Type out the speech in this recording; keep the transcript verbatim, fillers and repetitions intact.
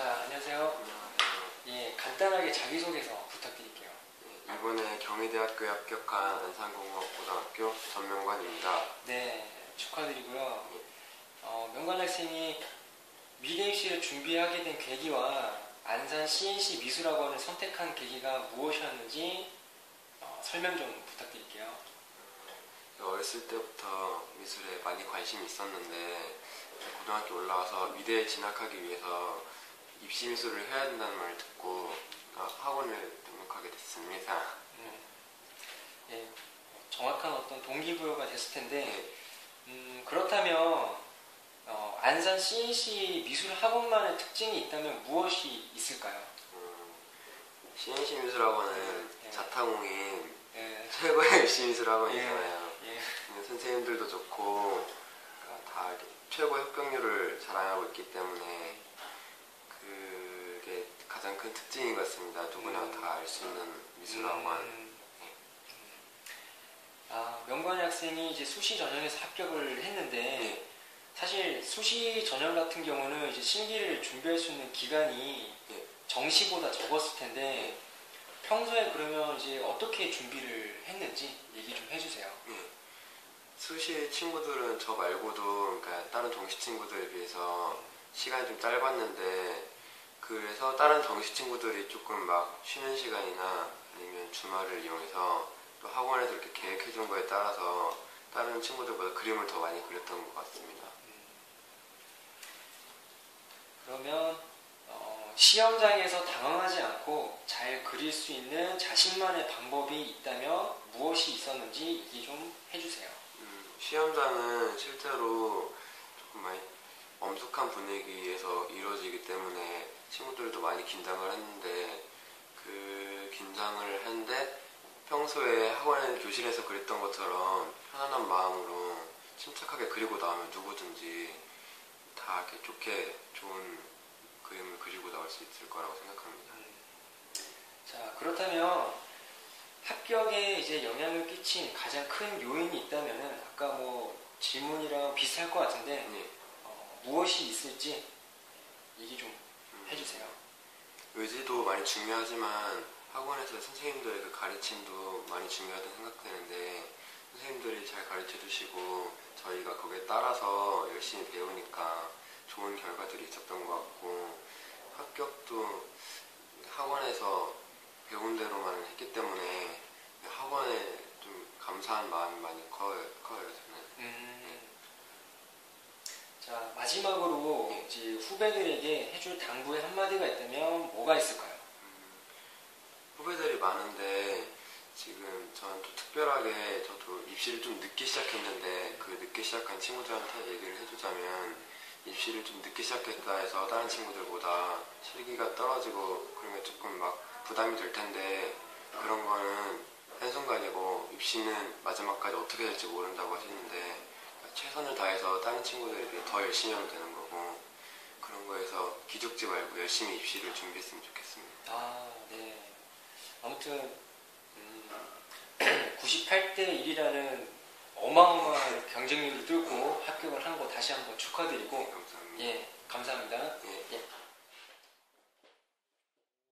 자, 안녕하세요. 예, 간단하게 자기소개서 부탁드릴게요. 네, 이번에 경희대학교에 합격한 안산공업고등학교 전명관입니다. 네, 축하드리고요. 어, 명관 학생이 미래 입시를 준비하게 된 계기와 안산 씨엔씨 미술학원을 선택한 계기가 무엇이었는지 어, 설명 좀 부탁드릴게요. 어렸을 때부터 미술에 많이 관심이 있었는데 고등학교 올라와서 미대에 진학하기 위해서 입시 미술을 해야 된다는 말을 듣고 학원을 등록하게 됐습니다. 음, 예, 정확한 어떤 동기부여가 됐을 텐데 네. 음, 그렇다면 어, 안산 씨엔씨 미술학원만의 특징이 있다면 무엇이 있을까요? 음, 씨엔씨 미술학원은 네. 자타공인 예, 최고의 입시 미술학원이잖아요. 예, 예. 선생님들도 좋고 다 최고의 합격률을 자랑하고 있기 때문에 그게 가장 큰 특징인 것 같습니다. 누구나 음. 다 알 수 있는 미술학원. 음, 아, 명관이 학생이 이제 수시 전형에서 합격을 했는데 네. 사실 수시 전형 같은 경우는 이제 실기를 준비할 수 있는 기간이 네. 정시보다 적었을 텐데 평소에 그러면 이제 어떻게 준비를 했는지 얘기 좀 해주세요. 네. 수시 친구들은 저 말고도 그러니까 다른 정시 친구들에 비해서 시간이 좀 짧았는데 그래서 다른 정시 친구들이 조금 막 쉬는 시간이나 아니면 주말을 이용해서 또 학원에서 이렇게 계획해 준 거에 따라서 다른 친구들보다 그림을 더 많이 그렸던 것 같습니다. 그러면 어, 시험장에서 당황하지 않고 잘 그릴 수 있는 자신만의 방법이 있다면 무엇이 있었는지 얘기 좀 해주세요. 음, 시험장은 실제로 조금 많이 엄숙한 분위기에서 이루어지기 때문에 친구들도 많이 긴장을 했는데 그 긴장을 했는데 평소에 학원에 교실에서 그랬던 것처럼 편안한 마음으로 침착하게 그리고 나오면 누구든지 다 이렇게 좋게 좋은 그림을 그리고 나올 수 있을 거라고 생각합니다. 자, 그렇다면 합격에 이제 영향을 끼친 가장 큰 요인이 있다면은 아까 뭐 질문이랑 비슷할 것 같은데 네. 어, 무엇이 있을지 얘기 좀 해주세요. 의지도 많이 중요하지만 학원에서 선생님들의 그 가르침도 많이 중요하다고 생각되는데 선생님들이 잘 가르쳐 주시고 저희가 거기에 따라서 열심히 배우니까 좋은 결과들이 있었던 것 같고 합격도 학원에서 배운 대로만 했기 때문에 학원에 좀 감사한 마음이 많이 커요, 커요 저는. 음, 자, 마지막으로 네. 이제 후배들에게 해줄 당부의 한마디가 있다면 뭐가 있을까요? 음, 후배들이 많은데 지금 저는 또 특별하게 저도 입시를 좀 늦게 시작했는데 그 늦게 시작한 친구들한테 얘기를 해주자면 입시를 좀 늦게 시작했다 해서 다른 친구들보다 실기가 떨어지고 그런 게 조금 막 부담이 될 텐데 그런 거는 한순간이고 입시는 마지막까지 어떻게 될지 모른다고 하시는데 최선을 다해서 다른 친구들에 비해 더 열심히 하면 되는 거고 그런 거에서 기죽지 말고 열심히 입시를 준비했으면 좋겠습니다. 아, 네. 아무튼 음, 구십팔 대 일이라는 어마어마한 경쟁률을 뚫고 합격을 한 거 다시 한번 축하드리고 네, 감사합니다. 예, 감사합니다. 네. 예.